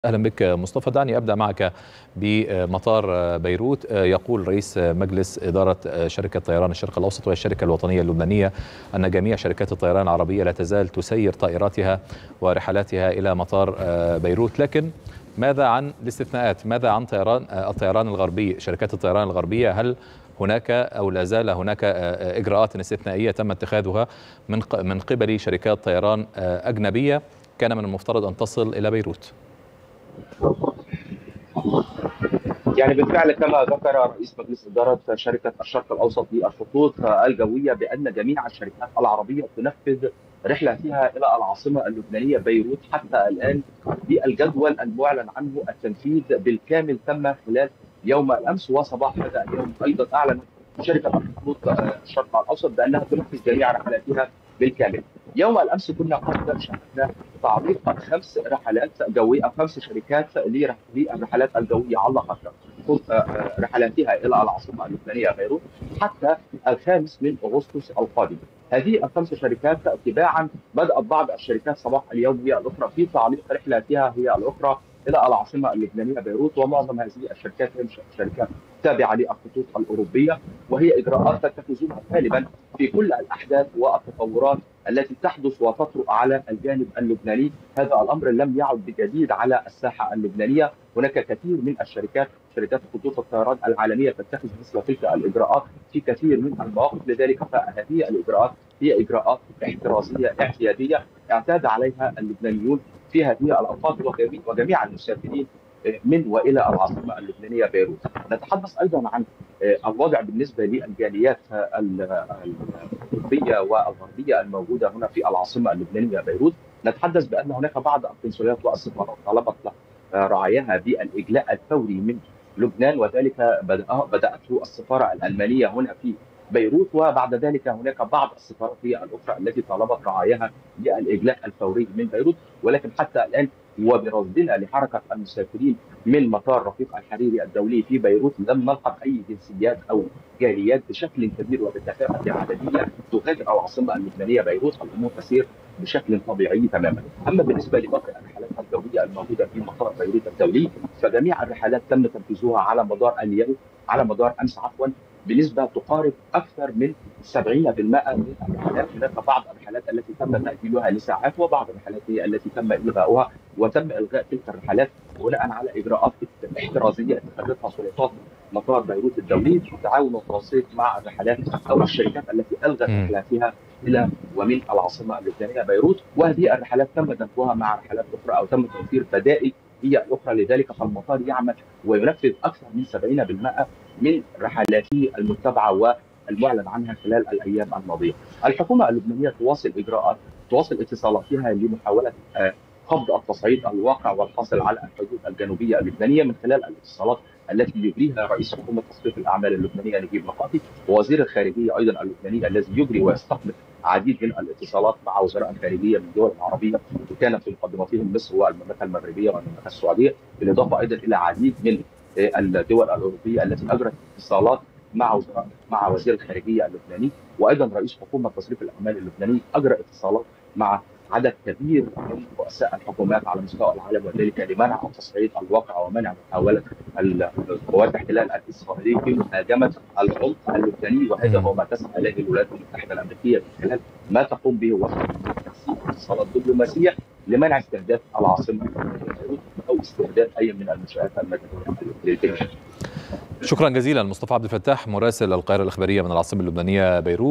أهلا بك مصطفى. دعني أبدأ معك بمطار بيروت. يقول رئيس مجلس إدارة شركة طيران الشرق الأوسط وهي الشركة الوطنية اللبنانية أن جميع شركات الطيران العربية لا تزال تسير طائراتها ورحلاتها إلى مطار بيروت، لكن ماذا عن الاستثناءات؟ ماذا عن الطيران الغربي، شركات الطيران الغربية؟ هل هناك أو لا زال هناك إجراءات استثنائية تم اتخاذها من قبل شركات طيران أجنبية كان من المفترض أن تصل إلى بيروت؟ يعني بالفعل كما ذكر رئيس مجلس إدارة شركة الشرق الأوسط للخطوط الجوية بأن جميع الشركات العربية تنفذ رحلتها إلى العاصمة اللبنانية بيروت حتى الآن بالجدول المعلن عنه. التنفيذ بالكامل تم خلال يوم الأمس وصباح هذا اليوم. أيضا أعلنت شركة الخطوط الشرق الأوسط بأنها تنفذ جميع رحلاتها بالكامل. يوم الأمس كنا قد شاهدنا تعليق 5 رحلات جوية أو 5 شركات للرحلات الجوية علقت رحلاتها إلى العاصمة اللبنانية بيروت حتى 5 أغسطس القادم. هذه ال5 شركات تباعا بدأت بعض الشركات صباح اليوم هي الأخرى في تعليق رحلاتها هي الأخرى إلى العاصمة اللبنانية بيروت، ومعظم هذه الشركات هي شركات تابعة للخطوط الأوروبية، وهي إجراءات تتخذونها غالبا في كل الأحداث والتطورات التي تحدث وتطرأ على الجانب اللبناني. هذا الأمر لم يعد بجديد على الساحة اللبنانية. هناك كثير من شركات خطوط الطيران العالمية تتخذ مثل تلك الإجراءات في كثير من المواقف، لذلك فهذه الإجراءات هي إجراءات احترازية اعتيادية اعتاد عليها اللبنانيون في هذه الأوقات وجميع المسافرين من والى العاصمه اللبنانيه بيروت. نتحدث ايضا عن الوضع بالنسبه للجاليات الاوروبيه والغربيه الموجوده هنا في العاصمه اللبنانيه بيروت. نتحدث بان هناك بعض القنصليات والسفارات طلبت رعاياها بالاجلاء الفوري من لبنان، وذلك بداته السفاره الالمانيه هنا في بيروت، وبعد ذلك هناك بعض السفارات هي الاخرى التي طلبت رعاياها بالاجلاء الفوري من بيروت. ولكن حتى الان وبرصدنا لحركه المسافرين من مطار رفيق الحريري الدولي في بيروت لم نلقى اي جنسيات او جاليات بشكل كبير وبكثافه عدديه تغادر العاصمه اللبنانيه بيروت. الامور تسير بشكل طبيعي تماما. اما بالنسبه لباقي الرحلات الجويه الموجوده في مطار بيروت الدولي فجميع الرحلات تم تنفيذها على مدار اليوم، على مدار امس عفوا، بنسبه تقارب اكثر من 70% من الرحلات. هناك بعض الرحلات التي تم تاجيلها لساعات، وبعض الرحلات هي التي تم الغاؤها، وتم الغاء تلك الرحلات بناء على اجراءات احترازيه اتخذتها سلطات مطار بيروت الدولي بالتعاون والتنسيق مع الرحلات او الشركات التي الغت رحلاتها الى ومن العاصمه اللبنانيه بيروت. وهذه الرحلات تم دمجها مع رحلات اخرى او تم توفير بدائل هي الاخرى، لذلك فالمطار يعمل وينفذ اكثر من 70% من رحلاته المتبعه والمعلن عنها خلال الايام الماضيه. الحكومه اللبنانيه تواصل اتصالاتها لمحاوله قبض التصعيد الواقع والحاصل على الحدود الجنوبيه اللبنانيه من خلال الاتصالات التي يجريها رئيس حكومه تصريف الاعمال اللبنانيه نجيب ميقاتي، ووزير الخارجيه ايضا اللبناني الذي يجري ويستقبل عديد من الاتصالات مع وزراء الخارجيه من الدول العربيه، وكانت في مقدمتهم مصر والمملكه المغربيه والمملكه السعوديه، بالاضافه ايضا الى عديد من الدول الاوروبيه التي اجرت اتصالات مع وزير الخارجيه اللبناني. وايضا رئيس حكومه تصريف الاعمال اللبناني اجرى اتصالات مع عدد كبير من رؤساء الحكومات على مستوى العالم، وذلك لمنع التصعيد الواقع ومنع محاوله قوات الاحتلال الاسرائيلي في مهاجمه العمق اللبناني. وهذا هو ما تسعى اليه الولايات المتحده الامريكيه من خلال ما تقوم به وفق تنسيق اتصالات دبلوماسيه لمنع استهداف العاصمه او استهداف اي من المنشات المدنيه. شكرا جزيلا مصطفى عبد الفتاح، مراسل القاهره الاخباريه من العاصمه اللبنانيه بيروت.